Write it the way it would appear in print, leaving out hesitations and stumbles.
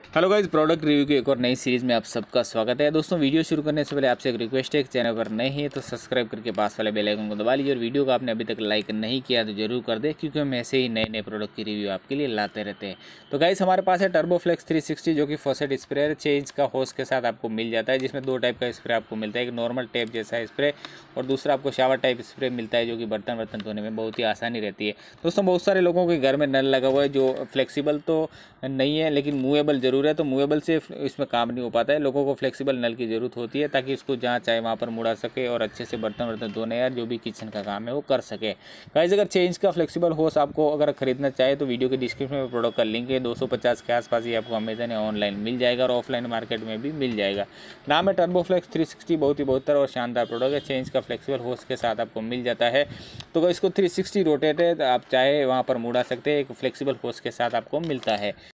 Hello guys, product review की एक और नई सीरीज़ में आप सबका स्वागत है। दोस्तों, वीडियो शुरू करने से पहले आपसे एक रिक्वेस्ट है कि चैनल पर नए हैं तो सब्सक्राइब करके पास वाले बेल आइकन को दबा लीजिए और वीडियो को आपने अभी तक लाइक नहीं किया तो जरूर कर दे, क्योंकि हम ऐसे ही नए नए प्रोडक्ट की रिव्यू आपके लिए लाते रहते हैं। तो गाइस, हमारे पास है टर्बोफ्लेक्स 360 जो कि फॉसेट स्प्रे है, 6 इंच का होस के साथ आपको मिल जाता है, जिसमें 2 टाइप का स्प्रे आपको मिलता है। एक नॉर्मल टैप जैसा स्प्रे और दूसरा आपको शावर टाइप स्प्रे मिलता है, जो कि बर्तन धोने में बहुत ही आसानी रहती है। दोस्तों, बहुत सारे लोगों के घर में नल लगा हुआ है जो फ्लेक्सिबल तो नहीं है लेकिन मूवेबल ज़रूर है, तो मूवेबल से इसमें काम नहीं हो पाता है। लोगों को फ्लेक्सिबल नल की ज़रूरत होती है ताकि इसको जहाँ चाहे वहाँ पर मुड़ा सके और अच्छे से बर्तन धोने या जो भी किचन का काम है वो कर सके। गाइस, अगर 6 इंच का फ्लेक्सिबल होस आपको अगर खरीदना चाहे तो वीडियो के डिस्क्रिप्शन में प्रोडक्ट का लिंक है। 250 के आसपास ही आपको अमेजन या ऑनलाइन मिल जाएगा और ऑफलाइन मार्केट में भी मिल जाएगा। नाम है टर्बोफ्लेक्स 360, बहुत ही बेहतर और शानदार प्रोडक्ट है। 6 इंच का फ्लेक्सिबल होस के साथ आपको मिल जाता है। तो इसको 360 रोटेट है, आप चाहे वहाँ पर मुड़ा सकते हैं, एक फ्लेक्सिबल होस के साथ आपको मिलता है।